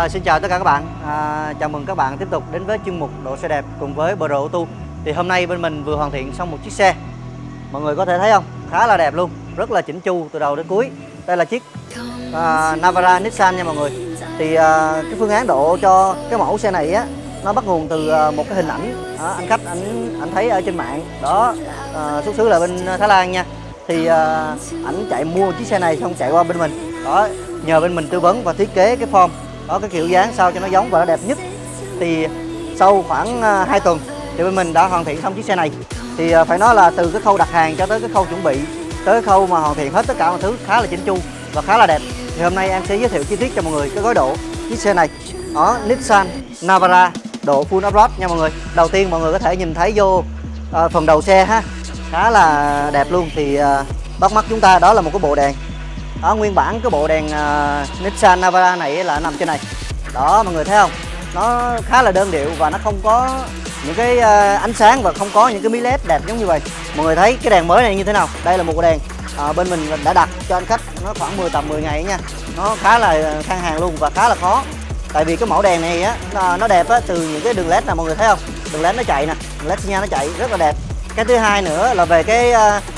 Xin chào tất cả các bạn, chào mừng các bạn tiếp tục đến với chuyên mục độ xe đẹp cùng với Pro Auto. Thì hôm nay bên mình vừa hoàn thiện xong một chiếc xe, mọi người có thể thấy không, khá là đẹp luôn, rất là chỉnh chu từ đầu đến cuối. Đây là chiếc Navara Nissan nha mọi người. Thì cái phương án độ cho cái mẫu xe này á, nó bắt nguồn từ một cái hình ảnh anh khách anh thấy ở trên mạng đó, xuất xứ là bên Thái Lan nha. Thì ảnh chạy mua chiếc xe này xong chạy qua bên mình đó, nhờ bên mình tư vấn và thiết kế cái form đó, cái kiểu dáng sao cho nó giống và nó đẹp nhất. Thì sau khoảng 2 tuần thì bên mình đã hoàn thiện xong chiếc xe này. Thì phải nói là từ cái khâu đặt hàng cho tới cái khâu chuẩn bị, tới cái khâu mà hoàn thiện hết tất cả mọi thứ khá là chỉnh chu và khá là đẹp. Thì hôm nay em sẽ giới thiệu chi tiết cho mọi người cái gói độ chiếc xe này đó, Nissan Navara độ full off-road nha mọi người. Đầu tiên mọi người có thể nhìn thấy vô phần đầu xe ha, khá là đẹp luôn. Thì bắt mắt chúng ta đó là một cái bộ đèn. Ở nguyên bản cái bộ đèn Nissan Navara này là nằm trên này đó, mọi người thấy không, nó khá là đơn điệu và nó không có những cái ánh sáng và không có những cái mí led đẹp giống như vậy. Mọi người thấy cái đèn mới này như thế nào? Đây là một cái đèn bên mình đã đặt cho anh khách, nó khoảng tầm 10 ngày nha, nó khá là khan hàng luôn và khá là khó. Tại vì cái mẫu đèn này á, nó đẹp á, từ những cái đường led nè, mọi người thấy không, đường led nó chạy nè, đường led xi nhan nó chạy rất là đẹp. Cái thứ hai nữa là về cái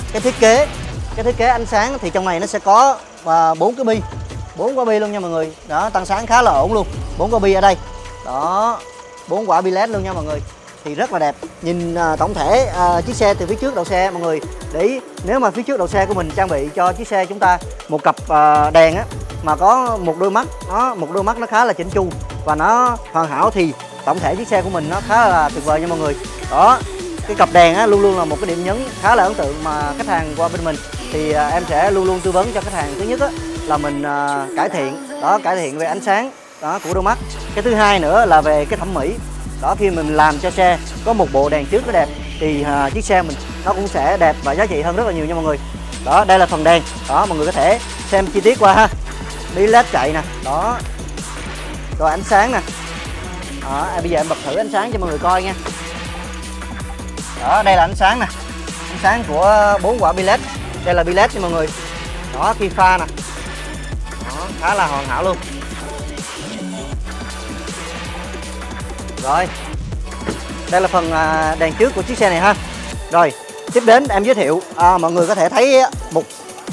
thiết kế ánh sáng. Thì trong này nó sẽ có 4 cái bi, 4 quả bi luôn nha mọi người đó, tăng sáng khá là ổn luôn. 4 quả bi ở đây đó, 4 quả bi led luôn nha mọi người, thì rất là đẹp. Nhìn tổng thể chiếc xe từ phía trước đầu xe mọi người để ý, nếu mà phía trước đầu xe của mình trang bị cho chiếc xe chúng ta một cặp đèn á, mà có một đôi mắt nó, một đôi mắt nó khá là chỉnh chu và nó hoàn hảo, thì tổng thể chiếc xe của mình nó khá là tuyệt vời nha mọi người đó. Cái cặp đèn á, luôn luôn là một cái điểm nhấn khá là ấn tượng mà khách hàng qua bên mình thì em sẽ luôn luôn tư vấn cho khách hàng. Thứ nhất á, là mình cải thiện về ánh sáng đó của đôi mắt. Cái thứ hai nữa là về cái thẩm mỹ đó, khi mình làm cho xe có một bộ đèn trước nó đẹp thì chiếc xe mình nó cũng sẽ đẹp và giá trị hơn rất là nhiều nha mọi người đó. Đây là phần đèn đó, mọi người có thể xem chi tiết qua ha, đi led chạy nè đó, rồi ánh sáng nè đó. Bây giờ em bật thử ánh sáng cho mọi người coi nha đó. Đây là ánh sáng nè, ánh sáng của 4 quả bi led. Đây là bi led nha mọi người đó, khi pha nè đó, khá là hoàn hảo luôn. Rồi đây là phần đèn trước của chiếc xe này ha. Rồi tiếp đến em giới thiệu, mọi người có thể thấy một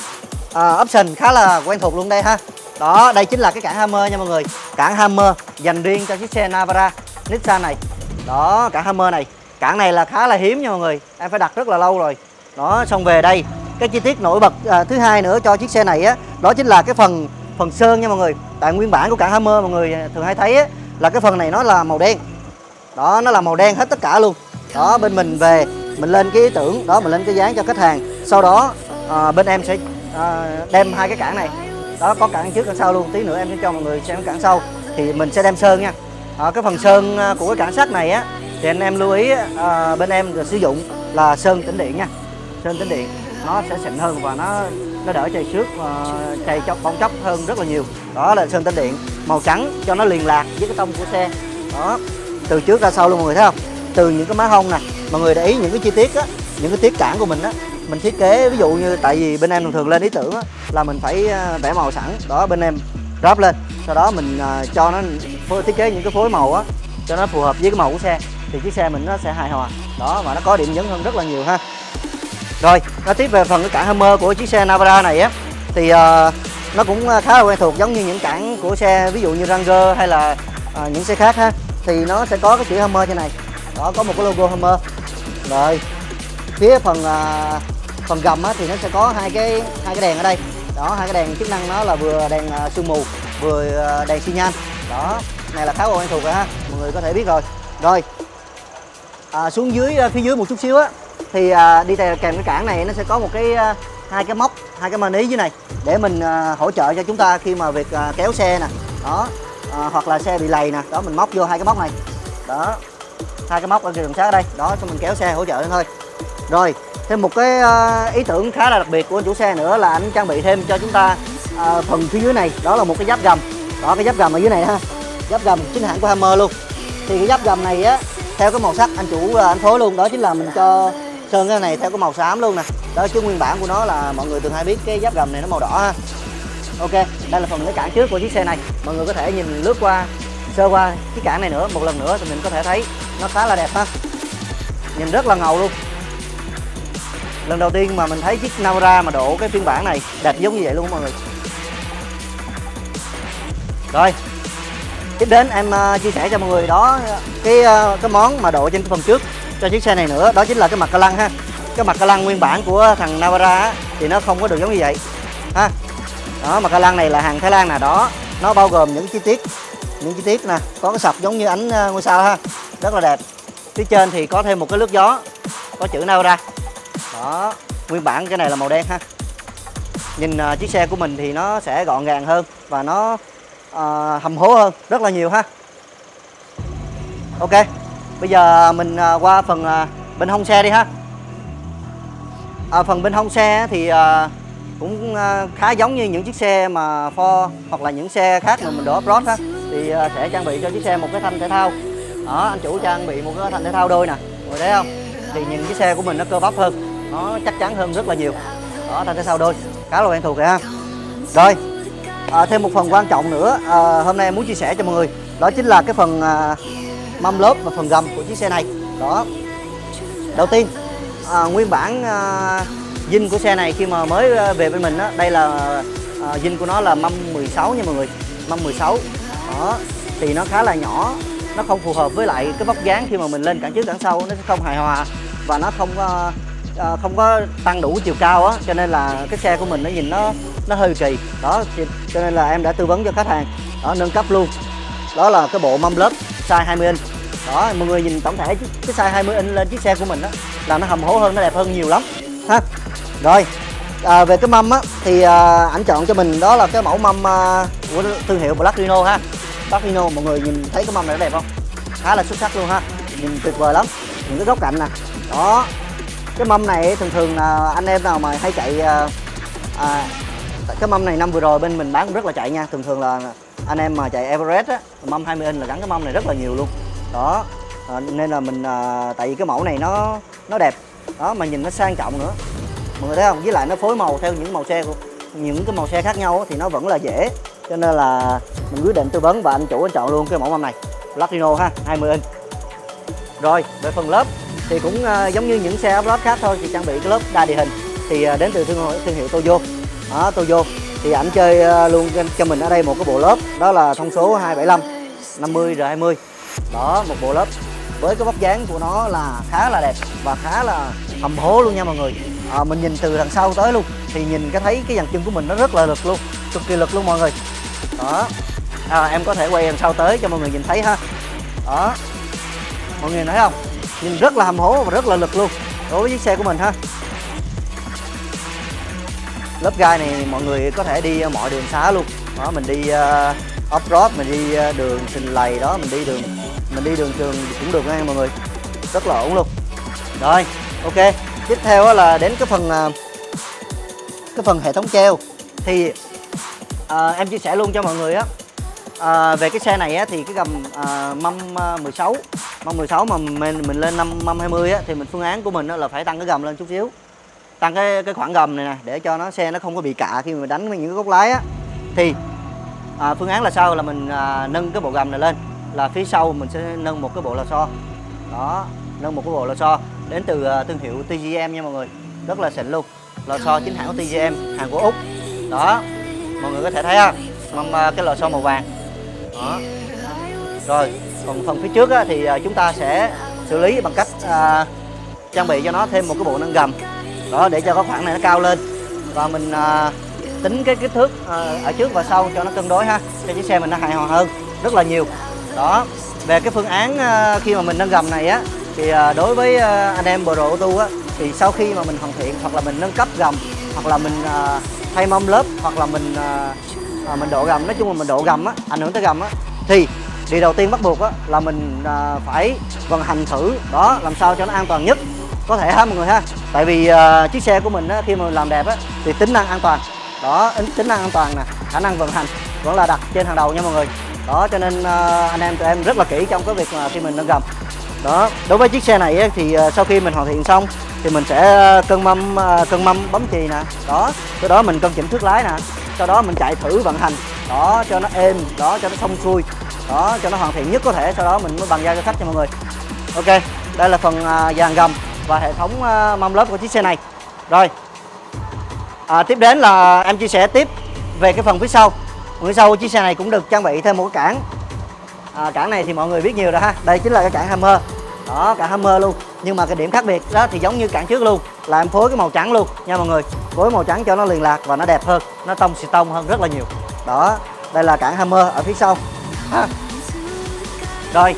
option khá là quen thuộc luôn đây ha đó. Đây chính là cái cản hammer nha mọi người, cản hammer dành riêng cho chiếc xe Navara Nissan này đó. Cản hammer này, cản này là khá là hiếm nha mọi người, em phải đặt rất là lâu rồi đó. Xong về đây cái chi tiết nổi bật thứ hai nữa cho chiếc xe này á, đó chính là cái phần sơn nha mọi người. Tại nguyên bản của cản hammer mọi người thường hay thấy á, là cái phần này nó là màu đen đó, nó là màu đen hết tất cả luôn đó. Bên mình về mình lên cái ý tưởng đó, mình lên cái dáng cho khách hàng, sau đó bên em sẽ đem hai cái cản này đó, có cản trước cản sau luôn. Tí nữa em sẽ cho mọi người xem cái cản sau thì mình sẽ đem sơn nha. Cái phần sơn của cái cản sắt này á thì anh em lưu ý bên em sử dụng là sơn tĩnh điện nha. Sơn tĩnh điện nó sẽ xịn hơn và nó đỡ chày xước, chày chóc bong chóc hơn rất là nhiều. Đó là sơn tĩnh điện màu trắng cho nó liền lạc với cái tông của xe đó, từ trước ra sau luôn mọi người thấy không. Từ những cái má hông nè, mọi người để ý những cái chi tiết á, những cái tiết cản của mình á, mình thiết kế ví dụ như, tại vì bên em thường lên ý tưởng á, là mình phải vẽ màu sẵn đó, bên em ráp lên, sau đó mình cho nó thiết kế những cái phối màu á cho nó phù hợp với cái màu của xe, thì chiếc xe mình nó sẽ hài hòa đó và nó có điểm nhấn hơn rất là nhiều ha. Rồi nói tiếp về phần cái cản hammer của chiếc xe Navara này á, thì nó cũng khá là quen thuộc giống như những cản của xe ví dụ như Ranger hay là những xe khác ha. Thì nó sẽ có cái chữ hammer trên này đó, có một cái logo hammer. Rồi phía phần gầm á, thì nó sẽ có hai cái đèn ở đây đó, hai cái đèn chức năng nó là vừa đèn sương mù vừa đèn xi nhan đó. Này là khá là quen thuộc rồi ha, mọi người có thể biết rồi. Rồi xuống dưới phía dưới một chút xíu á, thì đi kèm cái cản này nó sẽ có một cái hai cái móc, hai cái mani dưới này để mình hỗ trợ cho chúng ta khi mà việc kéo xe nè đó, hoặc là xe bị lầy nè đó, mình móc vô hai cái móc này đó, hai cái móc ở đường sát ở đây đó, xong mình kéo xe hỗ trợ lên thôi. Rồi thêm một cái ý tưởng khá là đặc biệt của anh chủ xe nữa là anh trang bị thêm cho chúng ta phần phía dưới này, đó là một cái giáp gầm đó. Cái giáp gầm ở dưới này ha, giáp gầm chính hãng của Hammer luôn. Thì cái giáp gầm này á, theo cái màu sắc anh chủ anh phối luôn, đó chính là mình cho sơn cái này theo cái màu xám luôn nè đó, chứ nguyên bản của nó là mọi người thường hay biết cái giáp gầm này nó màu đỏ ha. Ok, đây là phần lấy cản trước của chiếc xe này. Mọi người có thể nhìn lướt qua sơ qua cái cản này nữa một lần nữa thì mình có thể thấy nó khá là đẹp ha, nhìn rất là ngầu luôn. Lần đầu tiên mà mình thấy chiếc Navara mà độ cái phiên bản này đẹp giống như vậy luôn mọi người. Rồi tiếp đến em chia sẻ cho mọi người đó cái món mà độ trên cái phần trước cho chiếc xe này nữa, đó chính là cái mặt ca lăng ha. Cái mặt ca lăng nguyên bản của thằng Navara á, thì nó không có được giống như vậy ha. Đó, mặt ca lăng này là hàng Thái Lan nè, đó nó bao gồm những chi tiết nè, có cái sọc giống như ánh ngôi sao ha, rất là đẹp. Phía trên thì có thêm một cái lướt gió có chữ Navara. Đó, nguyên bản cái này là màu đen ha. Nhìn chiếc xe của mình thì nó sẽ gọn gàng hơn và nó hầm hố hơn rất là nhiều ha. Ok, bây giờ mình qua phần bên hông xe đi ha. Phần bên hông xe thì cũng khá giống như những chiếc xe mà Ford hoặc là những xe khác mà mình đổ off-road ha, thì sẽ trang bị cho chiếc xe một cái thanh thể thao. Đó, anh chủ trang bị một cái thanh thể thao đôi nè, mọi người thấy không? Thì nhìn chiếc xe của mình nó cơ bắp hơn, nó chắc chắn hơn rất là nhiều. Đó, thanh thể thao đôi khá là quen thuộc rồi ha. Rồi thêm một phần quan trọng nữa hôm nay em muốn chia sẻ cho mọi người, đó chính là cái phần mâm lốp và phần gầm của chiếc xe này. Đó, đầu tiên nguyên bản zin của xe này khi mà mới về bên mình á, đây là zin của nó là mâm 16 nha mọi người, mâm 16. Đó, thì nó khá là nhỏ, nó không phù hợp với lại cái vóc dáng khi mà mình lên cản trước cản sau, nó sẽ không hài hòa và nó không có tăng đủ chiều cao á, cho nên là cái xe của mình nó nhìn nó hơi kỳ. Đó, cho nên là em đã tư vấn cho khách hàng đó, nâng cấp luôn. Đó là cái bộ mâm lớp size 20 inch. Đó, mọi người nhìn tổng thể cái size 20 inch lên chiếc xe của mình á là nó hầm hố hơn, nó đẹp hơn nhiều lắm ha. Rồi về cái mâm á thì ảnh chọn cho mình đó là cái mẫu mâm của thương hiệu Black Rhino ha. Black Rhino, mọi người nhìn thấy cái mâm này nó đẹp không? Khá là xuất sắc luôn ha, nhìn tuyệt vời lắm. Những cái góc cạnh nè. Đó, cái mâm này thường là anh em nào mà hay chạy cái mâm này năm vừa rồi bên mình bán cũng rất là chạy nha. Thường là anh em mà chạy Everest á, mâm 20 inch là gắn cái mâm này rất là nhiều luôn. Đó, nên là mình tại vì cái mẫu này nó đẹp. Đó, mà nhìn nó sang trọng nữa. Mọi người thấy không? Với lại nó phối màu theo những cái màu xe khác nhau á, thì nó vẫn là dễ. Cho nên là mình quyết định tư vấn và anh chủ anh chọn luôn cái mẫu mâm này, Black Rhino ha, 20 inch. Rồi, về phần lớp thì cũng giống như những xe off-road khác thôi, chỉ trang bị cái lớp đa địa hình thì đến từ thương hiệu Toyo. Đó, Toyo thì ảnh chơi luôn cho mình ở đây một cái bộ lớp, đó là thông số 275 50 R20. Đó, một bộ lớp với cái vóc dáng của nó là khá là đẹp và khá là hầm hố luôn nha mọi người. Mình nhìn từ đằng sau tới luôn thì nhìn thấy cái dàn chân của mình nó rất là lực luôn, cực kỳ lực luôn mọi người. Đó, em có thể quay đằng sau tới cho mọi người nhìn thấy ha. Đó, mọi người thấy không? Nhìn rất là hầm hố và rất là lực luôn đối với chiếc xe của mình ha. Lớp gai này mọi người có thể đi mọi đường xá luôn. Đó, mình đi off-road, mình đi đường xình lầy đó, mình đi đường trường cũng được nha mọi người, rất là ổn luôn. Rồi, ok, tiếp theo là đến cái phần hệ thống treo thì em chia sẻ luôn cho mọi người á. Về cái xe này á, thì cái gầm mâm 16 mà mình lên mâm 20 á, thì phương án của mình á, là phải tăng cái gầm lên chút xíu, tăng cái khoảng gầm này nè để cho xe nó không có bị cạ khi mà đánh với những cái gốc lái á. Thì phương án là sau là mình nâng cái bộ gầm này lên, là phía sau mình sẽ nâng một cái bộ lò xo. Đó, nâng một cái bộ lò xo đến từ thương hiệu TGM nha mọi người, rất là xịn luôn, lò xo chính hãng của TGM, hàng của Úc. Đó, mọi người có thể thấy ha, cái lò xo màu vàng. Đó. Rồi, còn phần phía trước á, thì chúng ta sẽ xử lý bằng cách trang bị cho nó thêm một cái bộ nâng gầm. Đó, để cho cái khoảng này nó cao lên và mình tính cái kích thước ở trước và sau cho nó cân đối ha, cho chiếc xe mình nó hài hòa hơn rất là nhiều. Đó, về cái phương án khi mà mình nâng gầm này á thì đối với anh em Pro Auto á, thì sau khi mà mình hoàn thiện hoặc là mình nâng cấp gầm hoặc là mình thay mâm lớp hoặc là mình độ gầm, nói chung là mình độ gầm á, ảnh hưởng tới gầm á, thì điều đầu tiên bắt buộc á là mình phải vận hành thử đó làm sao cho nó an toàn nhất có thể ha mọi người ha. Tại vì chiếc xe của mình á, khi mà mình làm đẹp á thì tính năng an toàn đó, tính năng an toàn nè, khả năng vận hành vẫn là đặt trên hàng đầu nha mọi người. Đó, cho nên anh em tụi em rất là kỹ trong cái việc mà khi mình nâng gầm. Đó, đối với chiếc xe này ấy, thì sau khi mình hoàn thiện xong thì mình sẽ cân mâm bấm chì nè. Đó, cái đó mình cân chỉnh thước lái nè. sau đó mình chạy thử vận hành đó cho nó êm, đó cho nó xong xuôi, đó cho nó hoàn thiện nhất có thể, sau đó mình mới bàn giao cho khách cho mọi người. Ok, đây là phần dàn gầm và hệ thống mâm lớp của chiếc xe này. Rồi tiếp đến là em chia sẻ tiếp về cái phần phía sau. Phía sau chiếc xe này cũng được trang bị thêm một cái cản. Cản này thì mọi người biết nhiều rồi ha, đây chính là cái cản Hammer. Đó, cản Hammer luôn. Nhưng mà cái điểm khác biệt đó thì giống như cản trước luôn, là em phối cái màu trắng luôn nha mọi người. Phối màu trắng cho nó liền lạc và nó đẹp hơn, nó tông xì tông hơn rất là nhiều. Đó, đây là cản Hammer ở phía sau. Rồi,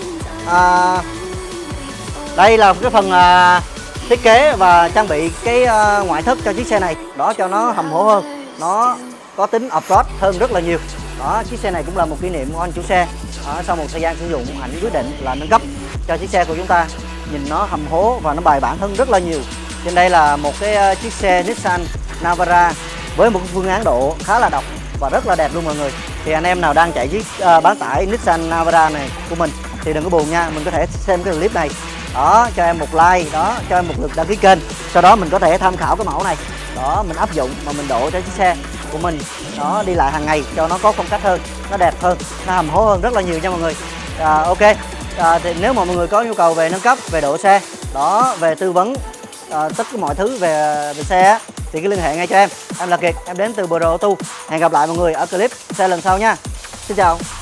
đây là cái phần thiết kế và trang bị cái ngoại thất cho chiếc xe này, đó cho nó hầm hố hơn, nó có tính off-road hơn rất là nhiều. Đó, chiếc xe này cũng là một kỷ niệm của anh chủ xe. Sau một thời gian sử dụng, anh quyết định là nâng cấp cho chiếc xe của chúng ta, nhìn nó hầm hố và nó bài bản hơn rất là nhiều. Trên đây là một cái chiếc xe Nissan Navara với một phương án độ khá là độc và rất là đẹp luôn mọi người. Thì anh em nào đang chạy chiếc bán tải Nissan Navara này của mình thì đừng có buồn nha, mình có thể xem cái clip này. Đó, cho em một like, đó cho em một lượt đăng ký kênh, sau đó mình có thể tham khảo cái mẫu này, đó mình áp dụng mà mình độ cho chiếc xe của mình, đó đi lại hàng ngày cho nó có phong cách hơn, nó đẹp hơn, nó hầm hố hơn rất là nhiều nha mọi người. Ok, thì nếu mà mọi người có nhu cầu về nâng cấp, về độ xe, đó về tư vấn tất cả mọi thứ về xe thì cứ liên hệ ngay cho em là Kiệt, em đến từ Pro Auto. Hẹn gặp lại mọi người ở clip xe lần sau nha. Xin chào.